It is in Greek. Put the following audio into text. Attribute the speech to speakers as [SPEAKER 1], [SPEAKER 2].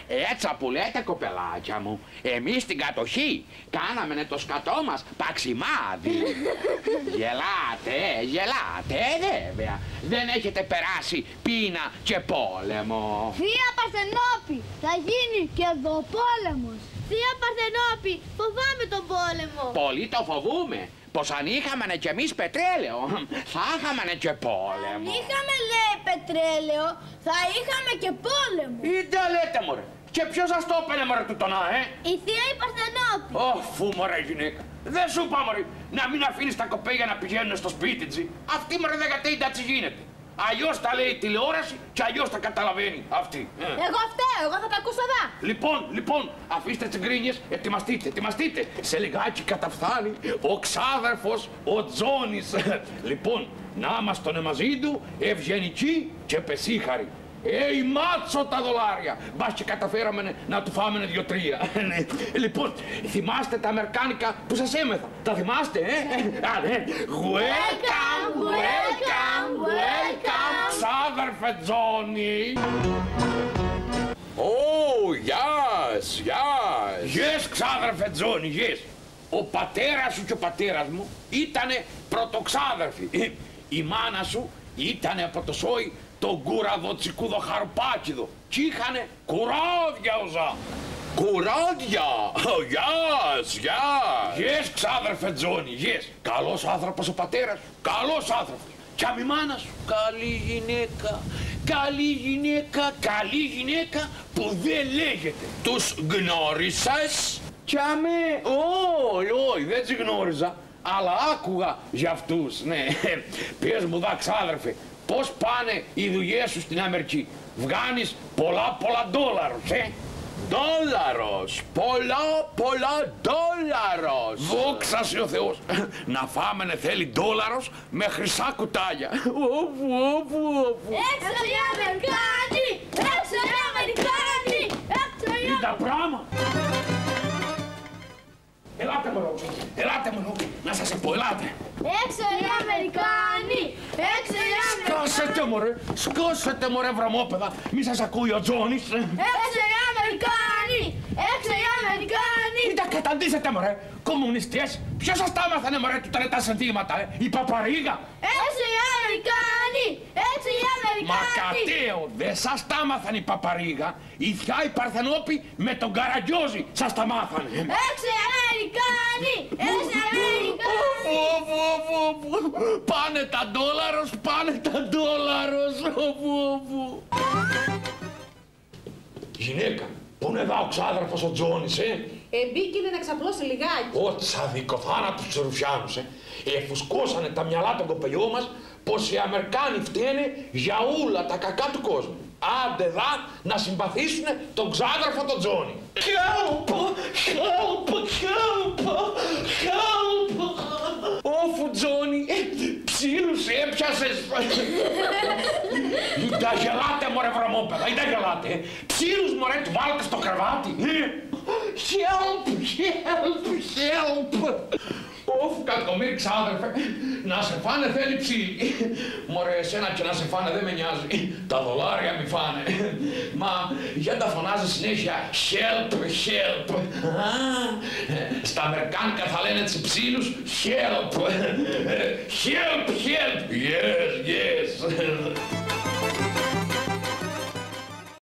[SPEAKER 1] Έτσι που λέτε, κοπελάκια μου, εμείς στην κατοχή κάναμε το σκατό μας παξιμάδι. Γελάτε, βέβαια. Δεν έχετε περάσει πείνα και πόλεμο.
[SPEAKER 2] Θεία Παρθενόπη, θα γίνει και εδώ πόλεμος. Θεία Παρθενόπη, φοβάμαι τον πόλεμο.
[SPEAKER 1] Πολύ το φοβούμε. Πως αν είχαμε κι εμείς πετρέλαιο, θα είχαμε και πόλεμο.
[SPEAKER 2] Αν είχαμε, λέει, πετρέλαιο, θα είχαμε και πόλεμο.
[SPEAKER 1] Ή δεν λέτε, μωρέ. Και ποιος σας το έπαιρνε, μωρέ, του τονά,
[SPEAKER 2] Η θεία η Παρθενόπη.
[SPEAKER 1] Φου, μωρέ, γυναίκα. Δεν σου είπα, μωρέ, να μην αφήνεις τα κοπέγια να πηγαίνουν στο σπίτι τσι. Αυτή, μωρέ, δεν κατέιντα τσι γίνεται. Αλλιώς τα λέει η τηλεόραση και αλλιώς τα καταλαβαίνει αυτή.
[SPEAKER 2] Εγώ φταίω, εγώ θα τα ακούσω εδώ.
[SPEAKER 1] Λοιπόν, αφήστε τις γκρίνιες, ετοιμαστείτε. Σε λιγάκι καταφθάνει ο ξάδερφος, ο Τζόνης. Λοιπόν, να είμαστε μαζί του, ευγενικοί και πεσίχαροι. Η μάτσο τα δολάρια. Μπας και καταφέραμε να του φάμε 2-3. Λοιπόν, θυμάστε τα αμερικάνικα που σας έμεθα. Τα θυμάστε, Welcome, ξάδερφε Τζόνι. Yes, ξάδερφε Τζόνι, yes. Ο πατέρας σου και ο πατέρας μου ήτανε πρωτοξάδερφοι. Η μάνα σου ήτανε από το σόι το γκουραδοτσικούδο χαρπάκιδο κι είχανε κουράδια οζά. Κουράδια! Yes, ξάδερφε Τζόνι, yes. Καλός άνθρωπος ο πατέρας σου, καλός άνθρωπος. Κι η μάνα σου, καλή γυναίκα που δεν λέγεται. Τους γνώρισες? Κι όχι, δεν τους γνώριζα, αλλά άκουγα για αυτούς, ναι. Πες μου δα, ξάδερφε, πώς πάνε οι δουλειές σου στην Αμερική? Βγάνεις πολλά $, Δόλαρος, πολλά $. Δόξα σε ο Θεός. Να φάμενε θέλει $, με χρυσά κουτάλια.
[SPEAKER 2] Έξω οι Αμερικάνοι! Έξω οι Αμερικάνοι!
[SPEAKER 1] Είδα πράγμα. Ελάτε μωρό, να σας πω, ελάτε.
[SPEAKER 2] Έξω οι Αμερικάνοι! Έξω οι Αμερικάνοι!
[SPEAKER 1] Σκάσετε μωρέ βρωμόπεδα, μη σας ακούει ο Τζόνις.
[SPEAKER 2] Έξω οι Αμερικάνοι! Έξω οι Αμερικάνοι!
[SPEAKER 1] Μην τα καταντήσετε μωρέ, κομμουνιστές. Ποιος σας τα έμαθανε μωρέ του τα συνθήματα, η Παπαρίγα.
[SPEAKER 2] Έξω οι Αμερικάνοι! Έξω οι Αμερικάνοι!
[SPEAKER 1] Μα κατέω, δεν σας τα έμαθαν η Παπαρίγα. Η θιά η Παρθενόπη με τον Καραγκιόζη σας τα μάθανε.
[SPEAKER 2] Έξω οι Αμερικάνοι! Έξω οι Αμερικάνοι!
[SPEAKER 1] Πάνε τα $. Γυναίκα, πού είναι εδώ ο ξάδερφος ο Τζόνις,
[SPEAKER 3] Μπήκε να ξαπλώσει λιγάκι.
[SPEAKER 1] Ω τσαδικό θάνατος τους Ρουφιάνους, Εφουσκώσανε τα μυαλά των κοπελιών μας πως οι Αμερικάνοι φταίνε για όλα τα κακά του κόσμου. Άντε δα να συμπαθήσουνε τον ξάδερφο τον Τζόνι. Help! Όφου Τζόνι, ψήλους έπιασες. Μην τα γελάτε μωρέ βρωμόπεδα, μην τα γελάτε. Ψήλους μωρέ του βάλτε στο κρεβάτι. Help! Όφου κακομοίρη ξάδερφε, να σε φάνε θέλει ψήλοι. Μωρέ εσένα και να σε φάνε δεν με νοιάζει, τα $, μη φάνε. Μα γιατί τα φωνάζεις συνέχεια help. Στα αμερικάνικα θα λένε έτσι ψήλους help. Yes.